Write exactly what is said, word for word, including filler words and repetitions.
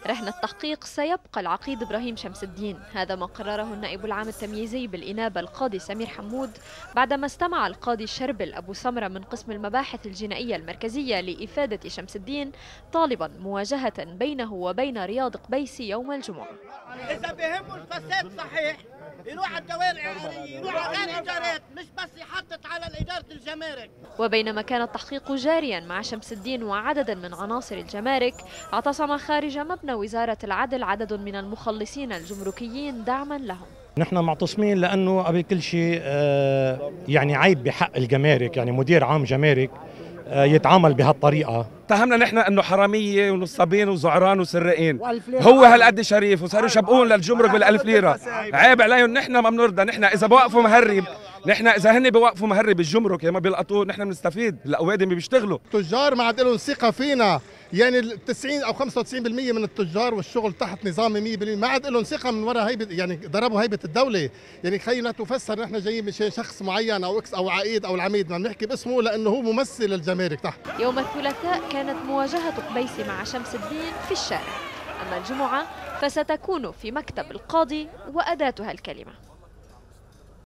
رهن التحقيق سيبقى العقيد إبراهيم شمس الدين، هذا ما قرره النائب العام التمييزي بالإنابة القاضي سمير حمود بعدما استمع القاضي الشربل أبو سمرة من قسم المباحث الجنائية المركزية لإفادة شمس الدين طالبا مواجهة بينه وبين رياض قبيسي يوم الجمعة. إذا بيهمه الفساد صحيح يروح على الدوائر العقارية، يروح على غير إيجارات، مش بس يحطط على إدارة الجمارك. وبينما كان التحقيق جاريا مع شمس الدين وعدد من عناصر الجمارك، اعتصم خارج مبنى وزارة العدل عدد من المخلصين الجمركيين دعما لهم. نحن معتصمين لأنه قبل كل شيء يعني عيب بحق الجمارك، يعني مدير عام جمارك يتعامل بهالطريقة. اتهمنا نحن انه حراميه ونصابين وزعران وسرقين، هو هالقد شريف وصاروا يشبقون للجمرك بالألف ليرة. عيب عليهم، نحن ما بنرضى. نحن اذا بوقفوا مهرب، نحن اذا هن بوقفوا مهرب الجمرك ما بيلقطوه، نحن بنستفيد، الاوادم بيشتغلوا. التجار ما عاد لهم ثقه فينا، يعني تسعين او خمسة وتسعين بالمئة من التجار والشغل تحت نظامي مئة بالمئة ما عاد لهم ثقه من وراء هيبه، يعني ضربوا هيبه الدوله. يعني خلينا تفسر نحن جايين مش شخص معين او اكس او عقيد او العميد، ما بنحكي باسمه لانه هو ممثل الجمارك تحت. يوم الثلاثاء كانت مواجهة قبيسي مع شمس الدين في الشارع، أما الجمعة فستكون في مكتب القاضي وأداتها الكلمة.